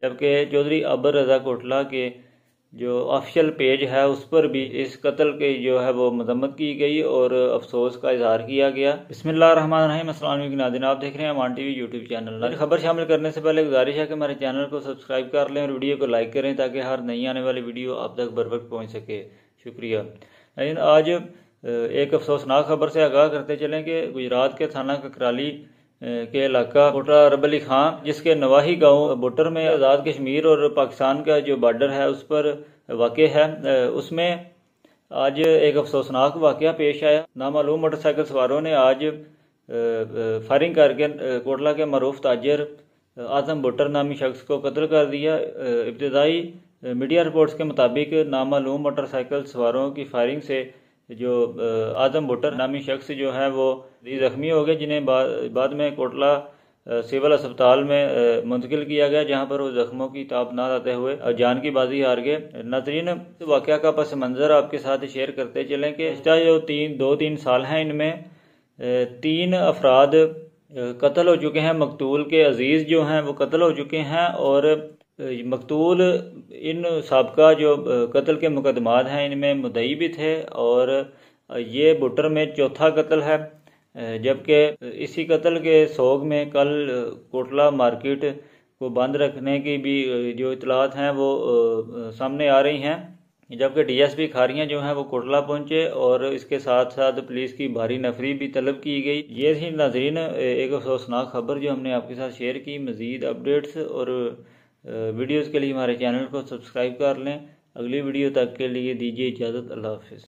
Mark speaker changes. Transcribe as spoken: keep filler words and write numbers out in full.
Speaker 1: जबकि चौधरी अबर रज़ा कोटला के जो ऑफिशियल पेज है उस पर भी इस कत्ल की जो है वो मजम्मत की गई और अफसोस का इजहार किया गया। बिस्मिल्लाहिर्रहमानिर्रहीम, अस्सलाम वालेकुम नाज़रीन, आप देख रहे हैं अमान टीवी यूट्यूब चैनल। खबर शामिल करने से पहले गुजारिश है कि हमारे चैनल को सब्सक्राइब कर लें और वीडियो को लाइक करें ताकि हर नई आने वाली वीडियो आप तक बर वक्त पहुँच सके। शुक्रिया। लेकिन आज एक अफसोसनाक खबर से आगाह करते चलें कि गुजरात के थाना ककराली के इलाका कोटा रब अली खां, जिसके नवाही गांव बोटर में आज़ाद कश्मीर और पाकिस्तान का जो बॉर्डर है उस पर वाक़ है, उसमें आज एक अफसोसनाक वाक़या पेश आया। नामालूम मोटरसाइकिल सवारों ने आज फायरिंग करके कोटला के मरूफ ताजर आज़म बोटर नामी शख्स को कत्ल कर दिया। इब्तदाई मीडिया रिपोर्ट्स के मुताबिक नामालूम मोटरसाइकिल सवारों की फायरिंग से जो आज़म बोटर नामी शख्स जो है वो जख्मी हो गए, जिन्हें बाद में कोटला सिविल अस्पताल में मुंतकिल किया गया, जहां पर वो जख्मों की ताप ना आते हुए जान की बाजी हार गए। नाज़रीन, वाक़या का पस मंज़र आपके साथ शेयर करते चलें कि जो तीन दो तीन साल हैं इनमें तीन अफराद कत्ल हो चुके हैं। मकतूल के अजीज़ जो हैं वो कत्ल हो चुके हैं और मकतूल इन साबका जो कत्ल के मुकदमात हैं इनमें मुद्दई भी थे और ये बुटर में चौथा कत्ल है। जबकि इसी कत्ल के सोग में कल कोटला मार्केट को बंद रखने की भी जो इतलात हैं वो सामने आ रही हैं। जबकि डीएसपी खारियां जो हैं वो कोटला पहुंचे और इसके साथ साथ पुलिस की भारी नफरी भी तलब की गई। ये थी नाज़रीन एक अफसोसनाक खबर जो हमने आपके साथ शेयर की। मज़ीद अपडेट्स और वीडियोज़ के लिए हमारे चैनल को सब्सक्राइब कर लें। अगली वीडियो तक के लिए दीजिए इजाज़त। अल्लाह हाफ़िज़।